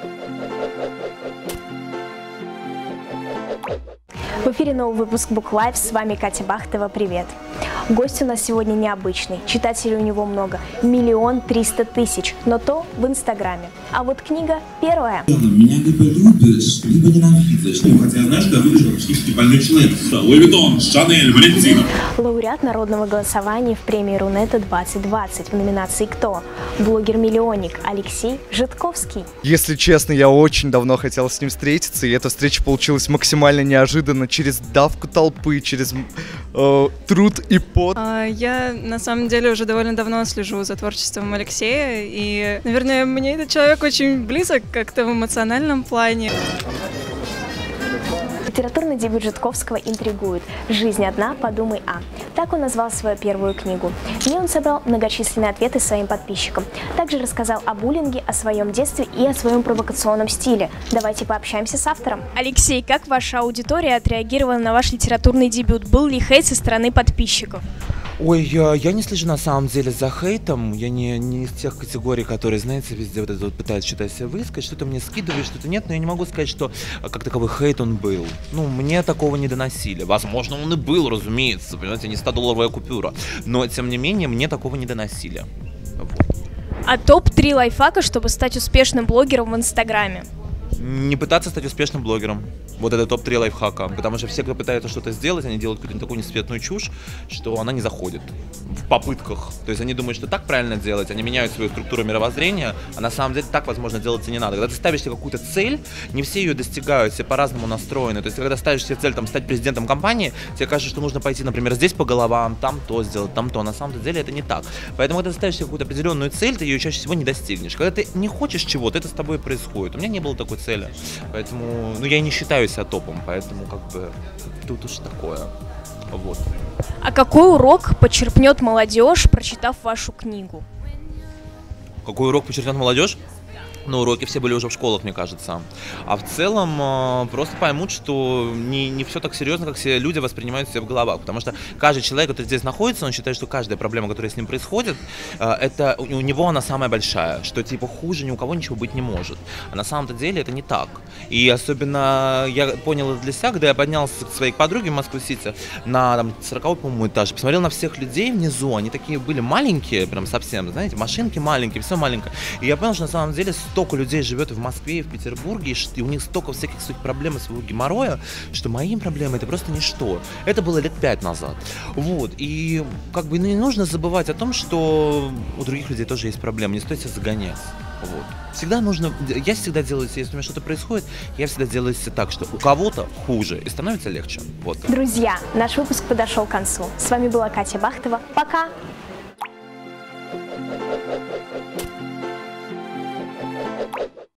В эфире новый выпуск Book Live, с вами Катя Бахтова, привет! Гость у нас сегодня необычный, читателей у него много, 1 300 000, но то в Инстаграме. А вот книга первая. Меня либо любишь, либо ненавидишь. Хотя, знаешь, я выгляжу как психически больной человек. Луи Виттон, Шанель, Валентино. Лауреат народного голосования в премии Рунета 2020 в номинации «Кто?». Блогер-миллионник Алексей Жидковский. Если честно, я очень давно хотел с ним встретиться, и эта встреча получилась максимально неожиданно, через давку толпы, через труд и пот. Я, на самом деле, уже довольно давно слежу за творчеством Алексея, и, наверное, мне этот человек очень близок как-то в эмоциональном плане. Литературный дебют Жидковского интригует. «Жизнь одна, подумай о». Так он назвал свою первую книгу. В ней он собрал многочисленные ответы своим подписчикам. Также рассказал о буллинге, о своем детстве и о своем провокационном стиле. Давайте пообщаемся с автором. Алексей, как ваша аудитория отреагировала на ваш литературный дебют? Был ли хейт со стороны подписчиков? Ой, я не слежу на самом деле за хейтом, я не из тех категорий, которые, знаете, везде вот это вот пытаются что-то себе высказать, что-то мне скидывают, что-то нет, но я не могу сказать, что как таковой хейт он был. Ну, мне такого не доносили. Возможно, он и был, разумеется, понимаете, не 100-долларовая купюра, но, тем не менее, мне такого не доносили. Вот. А топ-3 лайфхака, чтобы стать успешным блогером в Инстаграме? Не пытаться стать успешным блогером. Вот это топ-3 лайфхака. Потому что все, кто пытается что-то сделать, они делают какую-то такую несветную чушь, что она не заходит в попытках. То есть они думают, что так правильно делать, они меняют свою структуру мировоззрения, а на самом деле так, возможно, делать и не надо. Когда ты ставишь себе какую-то цель, не все ее достигают, все по-разному настроены. То есть когда ставишь себе цель стать президентом компании, тебе кажется, что нужно пойти, например, здесь по головам, там то сделать, там то. На самом деле это не так. Поэтому, когда ты ставишь себе какую-то определенную цель, ты ее чаще всего не достигнешь. Когда ты не хочешь чего-то, это с тобой происходит. У меня не было такой цели. Поэтому, я и не считаю себя топом, поэтому как бы тут уж такое. Вот. А какой урок почерпнет молодежь, прочитав вашу книгу? Какой урок почерпнет молодежь? Но уроки все были уже в школах, мне кажется. А в целом просто поймут, что не все так серьезно, как все люди воспринимают себя в головах. Потому что каждый человек, который здесь находится, он считает, что каждая проблема, которая с ним происходит, это у него она самая большая. Что типа хуже ни у кого ничего быть не может. А на самом-то деле это не так. И особенно я понял это для себя, когда я поднялся к своей подруге в Москву-Сити на 40-й, по-моему, этаж. Посмотрел на всех людей внизу, они такие были маленькие, прям совсем, знаете, машинки маленькие, все маленькое. И я понял, что на самом деле столько людей живет и в Москве, и в Петербурге, и у них столько всяких своих проблем и своего геморроя, что моим проблемам это просто ничто. Это было лет 5 назад. Вот. И как бы не нужно забывать о том, что у других людей тоже есть проблемы. Не стоит себя загонять. Вот. Всегда нужно, я всегда делаю, если у меня что-то происходит, я всегда делаю так, что у кого-то хуже и становится легче. Вот. Друзья, наш выпуск подошел к концу. С вами была Катя Бахтова. Пока!